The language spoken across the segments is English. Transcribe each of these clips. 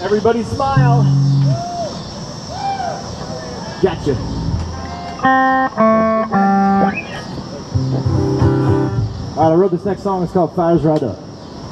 Everybody smile. Gotcha. Alright, I wrote this next song. It's called Fires Right Up.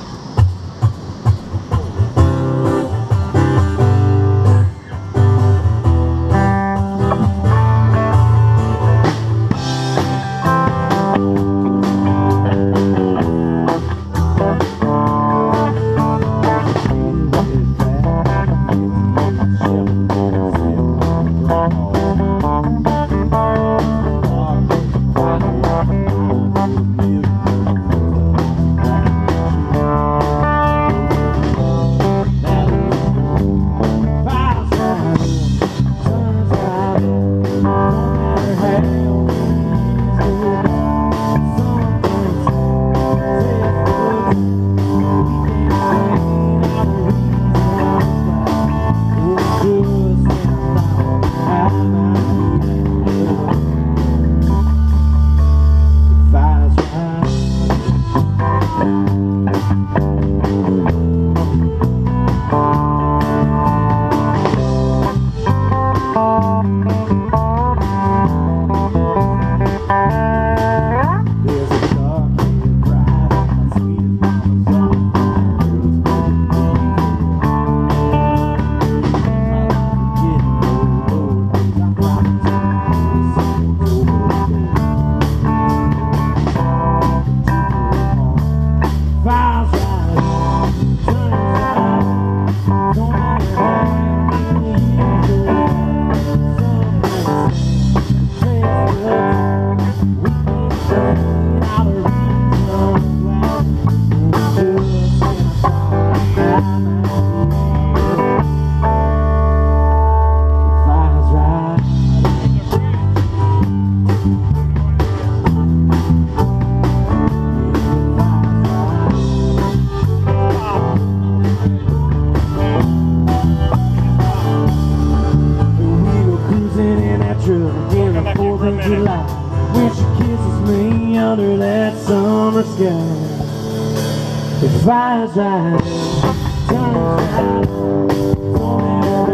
When she kisses me under that summer sky, it fires right, turns right, don't have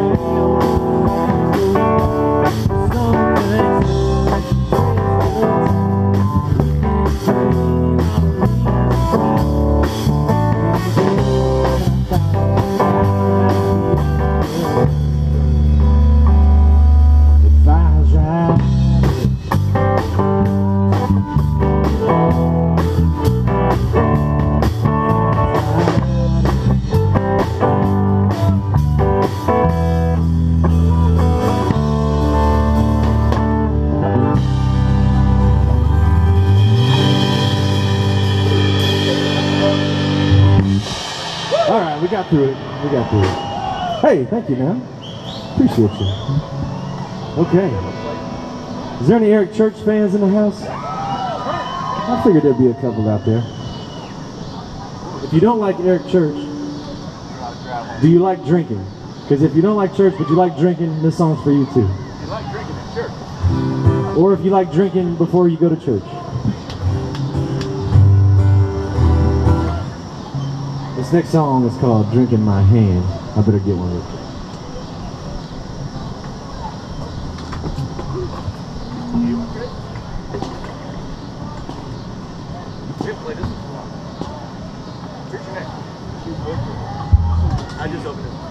We got through it. We got through it. Hey, thank you, man. Appreciate you. Okay. Is there any Eric Church fans in the house? I figured there'd be a couple out there. If you don't like Eric Church, do you like drinking? Because if you don't like church, but you like drinking, this song's for you too. You like drinking at church. Or if you like drinking before you go to church. This next song is called Drink in My Hand. I better get one with you. I just opened it.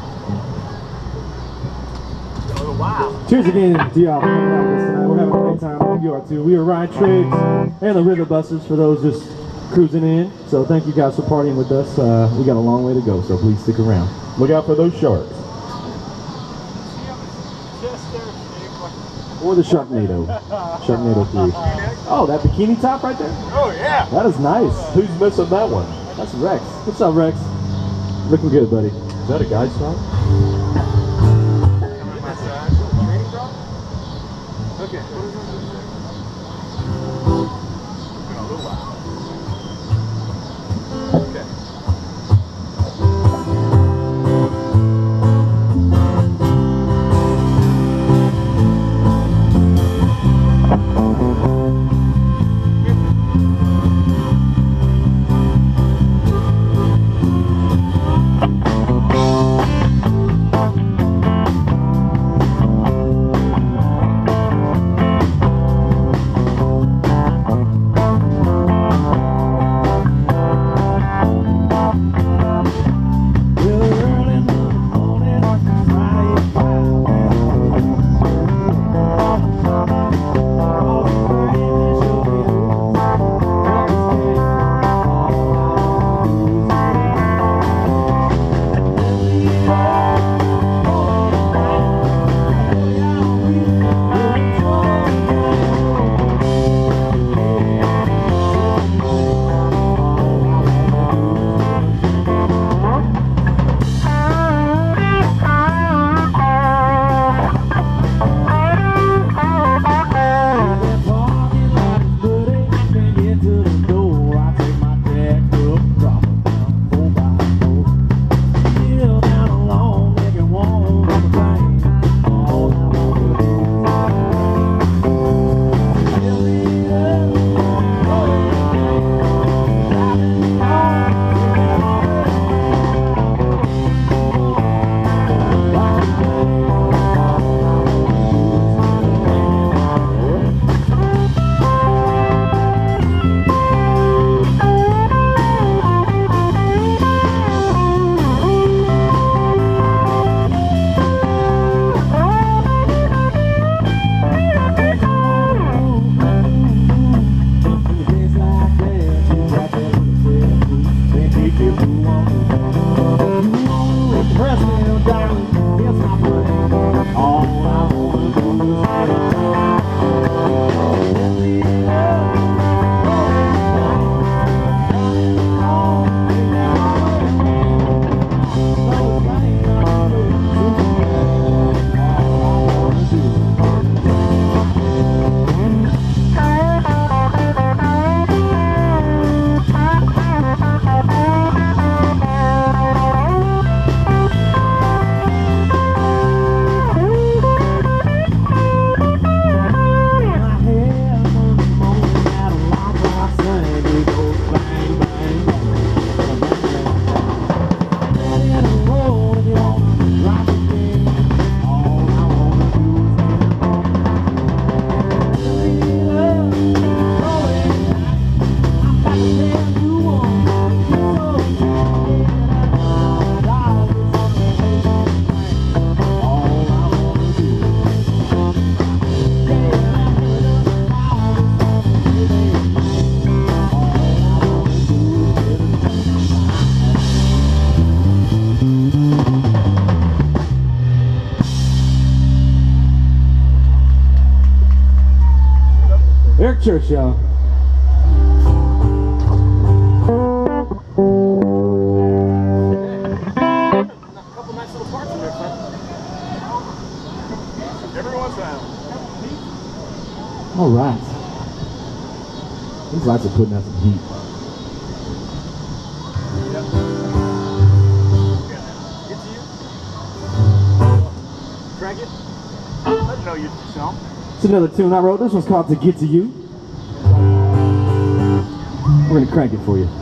Oh, wow. Cheers again to y'all for coming out with us tonight. We're having a great time. You are too. We are Ryan Triggs and the Rivetbusters for those just cruising in. So thank you guys for partying with us. We got a long way to go, so please stick around. Look out for those sharks. Or the Sharknado. Sharknado 3. Oh, that bikini top right there? Oh, yeah. That is nice. Who's missing that one? That's Rex. What's up, Rex? Looking good, buddy. Is that a guy's song? Okay. Eric Church, y'all. A couple nice little parts in there, son. Every once in a while. All right. These lights are putting out some heat. Yep. Get to you. Crank it. Let them know you yourself. It's another tune I wrote. This one's called To Get to You. We're going to crank it for you.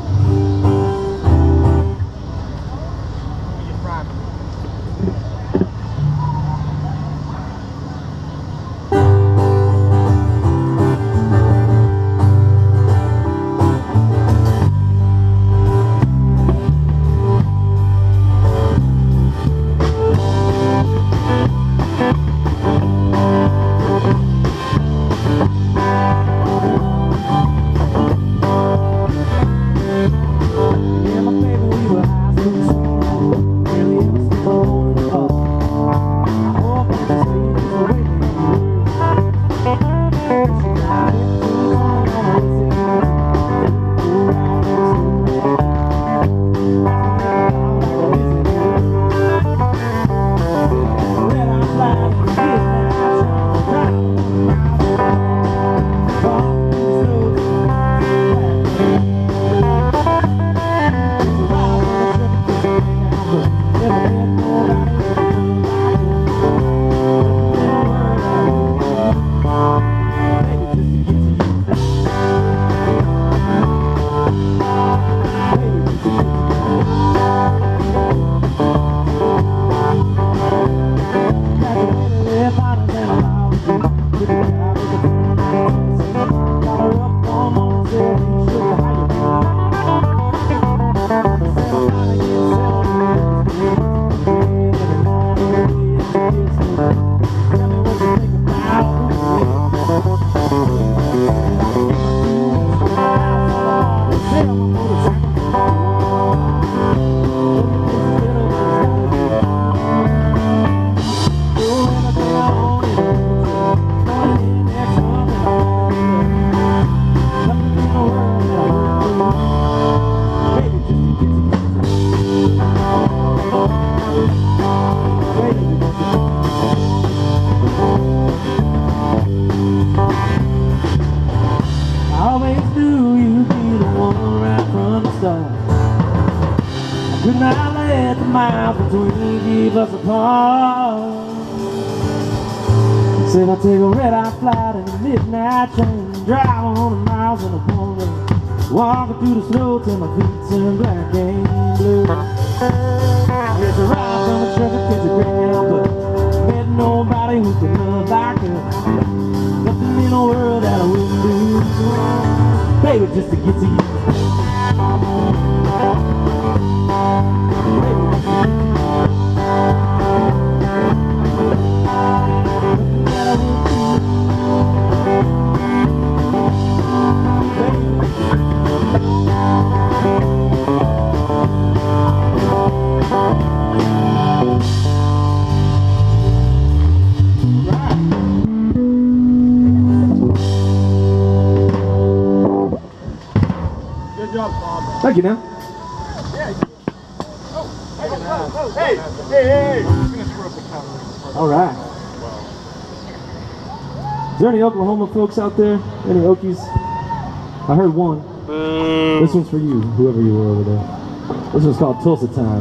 Said I'll take a red-eye flight in a midnight train, drive 100 miles in a pony, walking through the snow till my feet turn black and blue. It's a ride from a truck that kids a greyhound, but met nobody who could love like her. Nothing in the world that I wouldn't do, baby, just to get to you. Good job, Bob. Thank you now. Yeah. Hey, hey. I'm gonna screw up the counter. All right. Is there any Oklahoma folks out there? Any Okies? I heard one. This one's for you, whoever you were over there. This one's called Tulsa Time.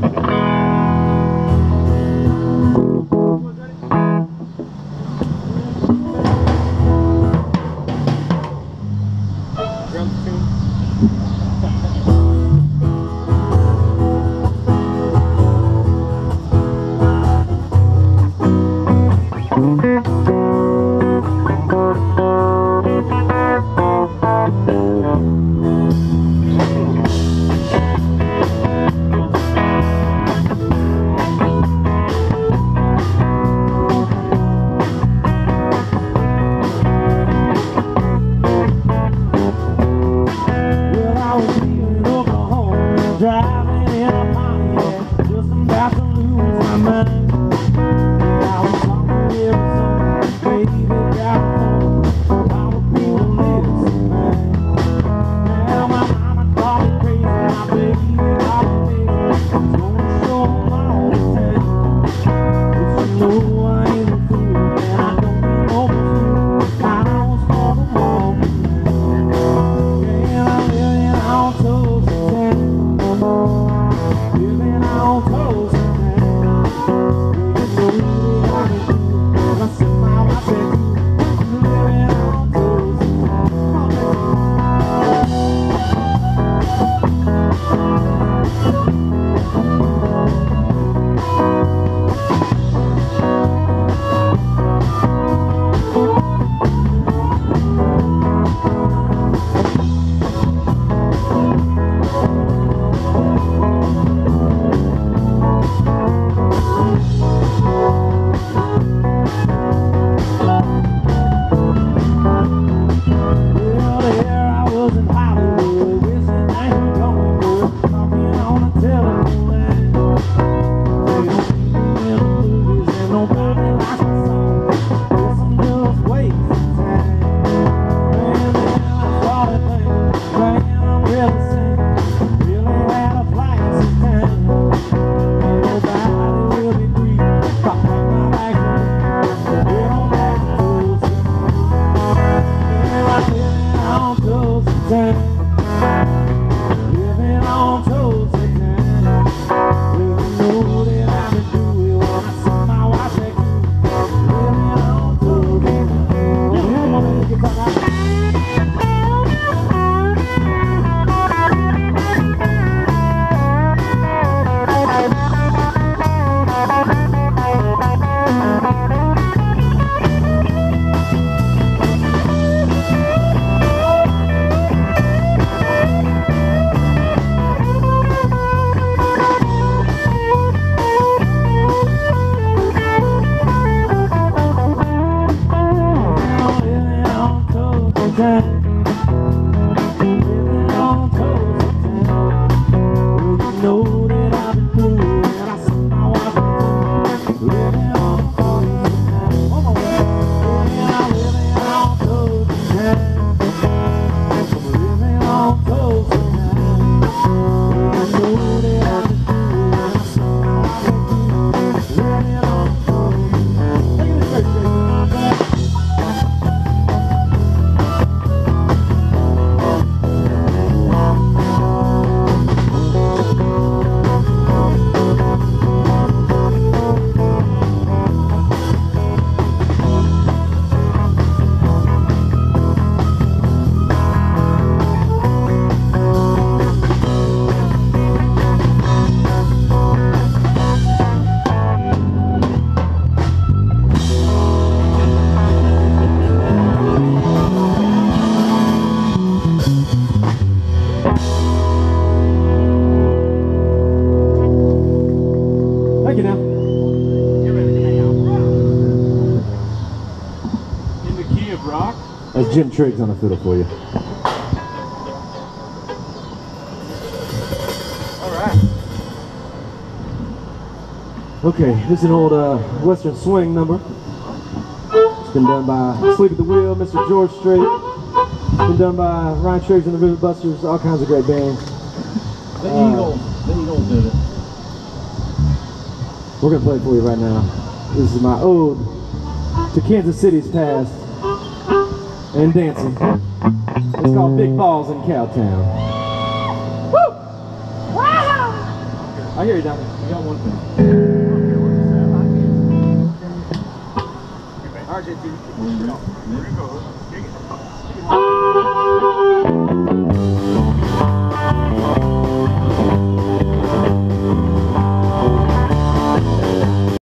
Baby, got home. How people live. Jim Triggs on the fiddle for you. All right. Okay, this is an old Western swing number. It's been done by Sleep at the Wheel, Mr. George Strait. It's been done by Ryan Triggs and the Rivetbusters, all kinds of great bands. The Eagles did it. We're gonna play it for you right now. This is my ode to Kansas City's past and dancing. It's called Big Balls in Cowtown. Woo! Wow! I hear you, Donnie. You got one thing. RJT. Here we go.